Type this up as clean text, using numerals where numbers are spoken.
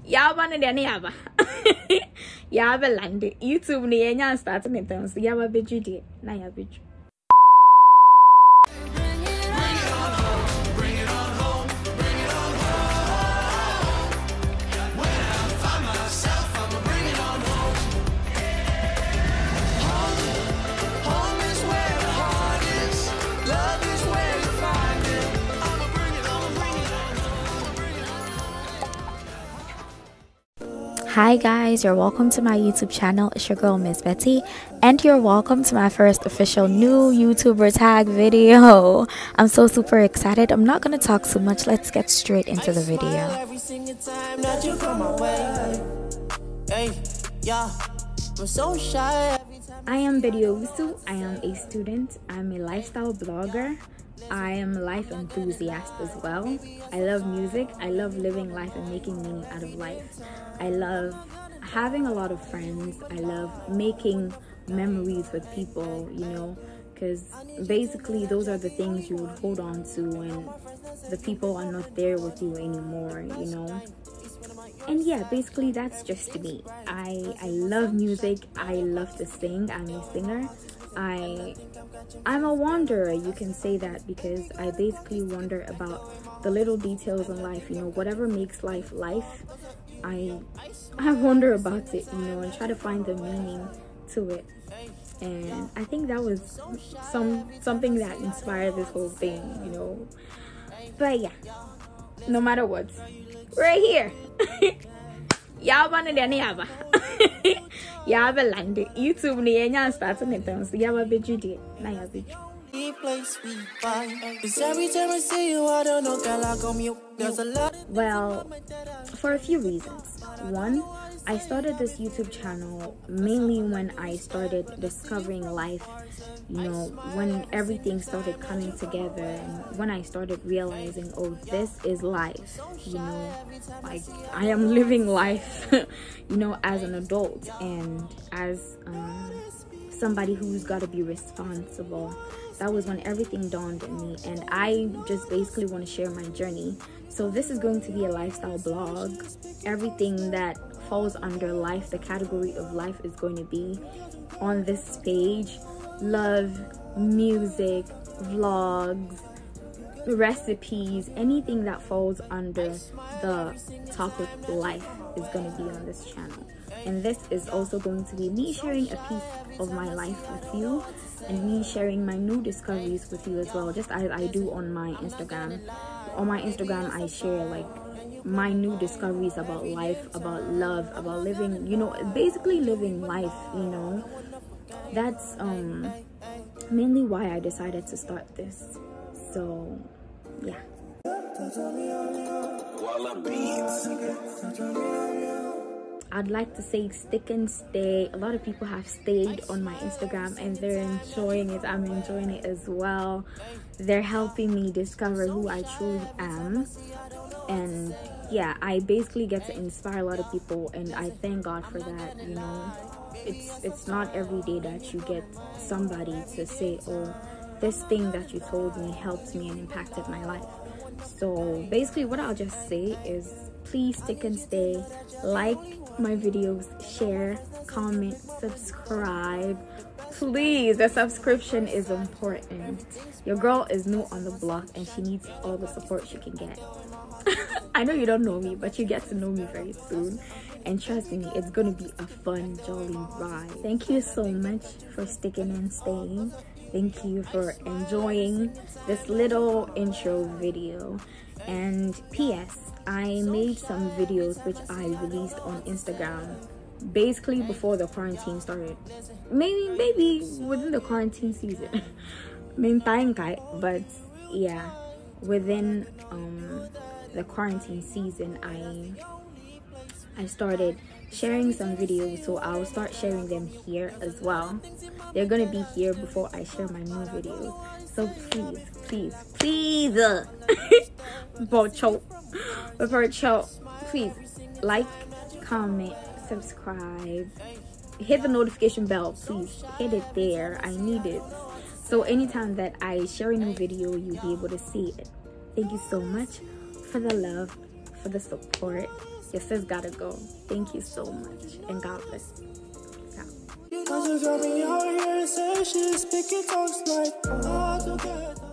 Yaba ne yaba. Yaba land. YouTube ne yenya start me things. Yaba beju de. Na ya beju. Hi guys, you're welcome to my YouTube channel. It's your girl Miss Betty, and you're welcome to my first official new YouTuber tag video. I'm so super excited. I'm not gonna talk too much. Let's get straight into the video. I am Betty Owusu. I am a student. I'm a lifestyle blogger. I am a life enthusiast as well. I love music. I love living life and making meaning out of life. I love having a lot of friends. I love making memories with people, you know, because basically those are the things you would hold on to when the people are not there with you anymore, you know. And yeah, basically that's just me. I love music. I love to sing. I'm a singer. I'm a wanderer, you can say that, because I basically wonder about the little details in life, you know, whatever makes life life. I wonder about it, you know, and try to find the meaning to it. And I think that was something that inspired this whole thing, you know. But yeah, no matter what, we're here. Yaba ne yaba. Yaba land. YouTube ne yenya start me things. Yaba beju de. Na ya beju. Well, for a few reasons. One, I started this YouTube channel mainly when I started discovering life, you know, when everything started coming together and when I started realizing, oh, this is life, you know, like I am living life, you know, as an adult and as somebody who's got to be responsible. That was when everything dawned on me, and I just basically want to share my journey. So this is going to be a lifestyle blog. Everything that falls under life, the category of life, is going to be on this page. Love, music, vlogs, recipes, anything that falls under the topic life is going to be on this channel. And this is also going to be me sharing a piece of my life with you, and me sharing my new discoveries with you as well, just as I do on my Instagram. On my Instagram, I share like my new discoveries about life, about love, about living, you know, basically living life, you know. That's mainly why I decided to start this. So yeah. I'd like to say stick and stay. A lot of people have stayed on my Instagram and they're enjoying it. I'm enjoying it as well. They're helping me discover who I truly am. And yeah, I basically get to inspire a lot of people, and I thank God for that, you know. It's not every day that you get somebody to say, oh, this thing that you told me helped me and impacted my life. So basically what I'll just say is, please stick and stay, like my videos, share, comment, subscribe. Please, the subscription is important. Your girl is new on the block and she needs all the support she can get. I know you don't know me, but you get to know me very soon, and trust me, it's gonna be a fun, jolly ride. Thank you so much for sticking and staying. Thank you for enjoying this little intro video. And PS, I made some videos which I released on Instagram basically before the quarantine started. Maybe within the quarantine season. But yeah, within the quarantine season, I started sharing some videos, so I'll start sharing them here as well. They're gonna be here before I share my new videos. So please please like, comment, subscribe, hit the notification bell. Please hit it there. I need it, so anytime that I share a new video, you'll be able to see it. Thank you so much for the love, for the support, Your sis gotta go. Thank you so much, and God bless. Ciao.